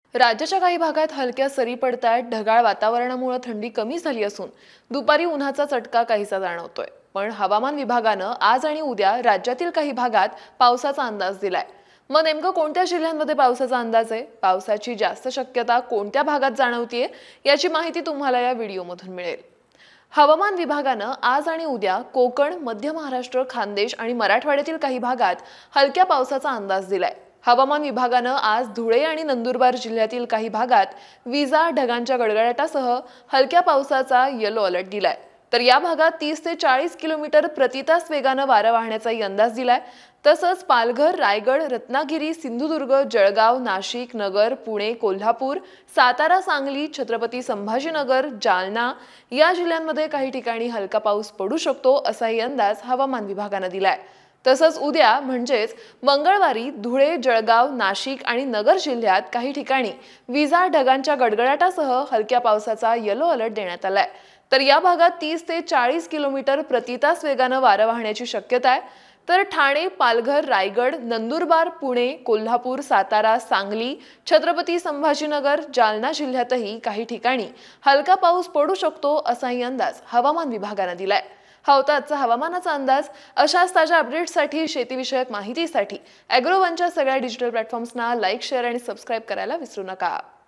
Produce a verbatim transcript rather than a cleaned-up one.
राज्याच्या काही भागात हलक्या सरी पडतायत। ढगाळ वातावरणामुळे थंडी कमी झाली असून दुपारी उन्हाचा चटका काहीसा जाणवतोय। पण हवामान विभागानं आज आणि उद्या राज्यातील काही भागात पावसाचा अंदाज दिलाय। मग नेमकं कोणत्या जिल्ह्यांमध्ये पावसाचा अंदाज आहे, पावसाची जास्त शक्यता कोणत्या भागात जाणवतीये, याची माहिती तुम्हाला या व्हिडिओमधून मिळेल। हवामान विभागानं आज आणि उद्या कोकण, मध्य महाराष्ट्र, खानदेश आणि मराठवाड्यातील काही भागात हलक्या पावसाचा अंदाज दिलाय। हवामान विभागानं आज धुळे आणि नंदुरबार जिल्ह्यातील काही भागात विजा, ढगांच्या गडगडाटासह हलक्या पावसाचा येलो अलर्ट दिलाय। तर या भागात तीस ते चाळीस किलोमीटर प्रति तास वेगानं वारा वाहण्याचाही अंदाज दिलाय। तसंच पालघर, रायगड, रत्नागिरी, सिंधुदुर्ग, जळगाव, नाशिक, नगर, पुणे, कोल्हापूर, सातारा, सांगली, छत्रपती संभाजीनगर, जालना या जिल्ह्यांमध्ये काही ठिकाणी हलका पाऊस पडू शकतो, असाही अंदाज हवामान विभागानं दिलाय। तसंच उद्या म्हणजेच मंगळवारी धुळे, जळगाव, नाशिक आणि नगर जिल्ह्यात काही ठिकाणी विजा, ढगांच्या गडगडाटासह हलक्या पावसाचा येलो अलर्ट देण्यात आलाय। तर या भागात तीस ते चाळीस किलोमीटर प्रति तास वेगानं वारा वाहण्याची शक्यता आहे। तर ठाणे, पालघर, रायगड, नंदुरबार, पुणे, कोल्हापूर, सातारा, सांगली, छत्रपती संभाजीनगर, जालना जिल्ह्यातही काही ठिकाणी हलका पाऊस पडू शकतो, असाही अंदाज हवामान विभागानं दिलाय। हा होता आजचा हवामानाचा अंदाज। अशाच ताज्या अपडेट्ससाठी, शेतीविषयक माहितीसाठी ॲग्रोवनच्या सगळ्या डिजिटल प्लॅटफॉर्म्सना लाईक, शेअर आणि सबस्क्राईब करायला विसरू नका।